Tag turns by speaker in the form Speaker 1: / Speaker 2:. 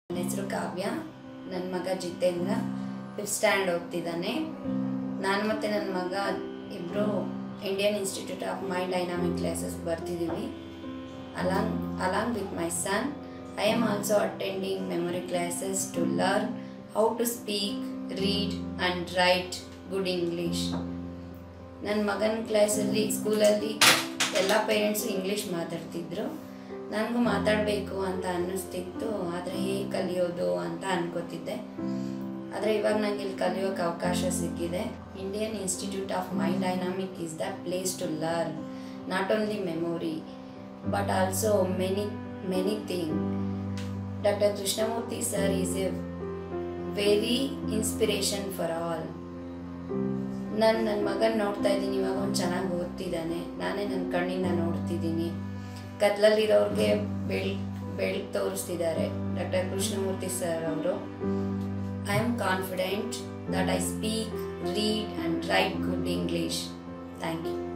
Speaker 1: ನನ್ನ ಹೆಸರು ಕಾವ್ಯ. ನನ್ನ ಮಗ ಜಿತೇಂದ್ರ 5th ಸ್ಟ್ಯಾಂಡರ್ಡ್ ಓದ್ತಿದ್ದಾನೆ. ನಾನು ಮತ್ತು ನನ್ನ ಮಗ ಇಬ್ಬರು Indian institute of mind dynamic classes ಬರ್ತಿದ್ದೀವಿ. Along with my son, I am also attending memory classes to learn how to speak, read and write good English. ನನ್ನ ಮಗನ ಕ್ಲಾಸಲ್ಲಿ ಸ್ಕೂಲಲ್ಲಿ ಎಲ್ಲ ಪೇರೆಂಟ್ಸು ಇಂಗ್ಲೀಷ್ ಮಾತಾಡ್ತಿದ್ರು. ನನಗೂ ಮಾತಾಡಬೇಕು ಅಂತ ಅನ್ನಿಸ್ತಿತ್ತು, ಆದರೆ ಹೇಗೆ ಕಲಿಯೋದು ಅಂತ ಅನ್ಕೋತಿದ್ದೆ. ಆದರೆ ಇವಾಗ ನನಗೆ ಇಲ್ಲಿ ಕಲಿಯೋಕ್ಕೆ ಅವಕಾಶ ಸಿಕ್ಕಿದೆ. Indian institute of mind dynamic is the place to learn not only memory but also many things. Dr. Krishnamurthy sir is a very inspiration for all. ನನ್ನ ಮಗನ ನೋಡ್ತಾ ಇದ್ದೀನಿ, ಇವಾಗ ಅವ್ನು ಚೆನ್ನಾಗಿ ಓದ್ತಿದ್ದಾನೆ. ನಾನೇ ನನ್ನ ಕಣ್ಣಿಂದ ನೋಡ್ತಿದ್ದೀನಿ. ಕತ್ಲಲ್ಲಿರೋರಿಗೆ ಬೆಳಕು ತೋರಿಸ್ತಿದ್ದಾರೆ ಡಾಕ್ಟರ್ ಕೃಷ್ಣಮೂರ್ತಿ ಸರ್ ಅವರು. I am confident that I speak, read and write good English. Thank you.